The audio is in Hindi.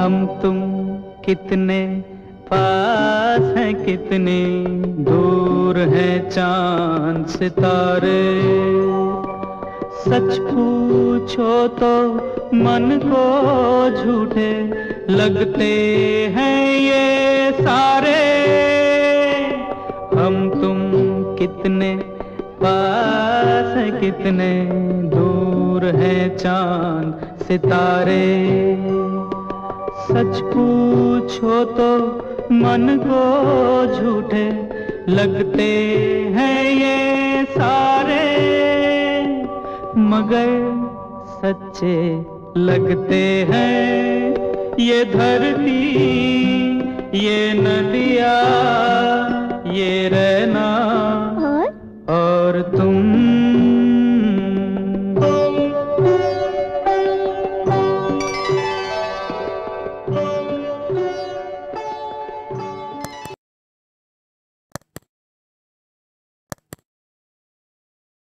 हम तुम कितने पास हैं, कितने दूर हैं चांद सितारे। सच पूछो तो मन को झूठे लगते हैं ये सारे। हम तुम कितने पास हैं, कितने दूर हैं चांद सितारे। सच पूछो तो मन को झूठे लगते हैं ये सारे, मगर सच्चे लगते हैं ये धरती, ये नदियाँ, ये रहना